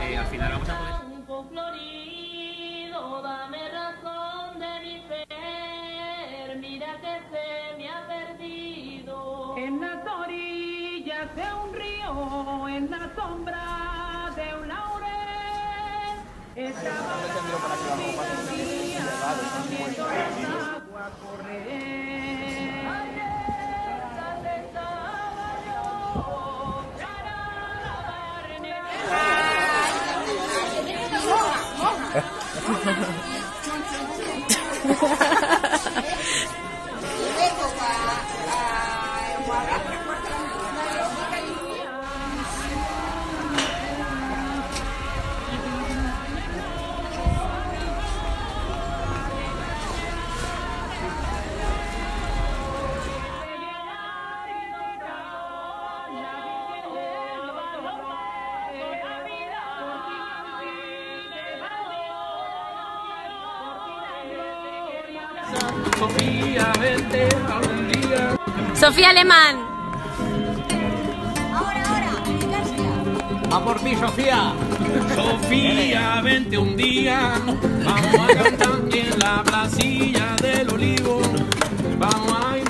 al final vamos a poner... Florido, dame razón de mi ser, mira que se me ha perdido. En las orillas de un río, en la sombra de un laurel, estaba la vida viendo las aguas correr. Sofía, vente algún día. Sofía Alemán. Ahora, ¡Va por ti, Sofía! Sofía, vente un día. Vamos a cantar en la placilla del Olivo. Vamos a ir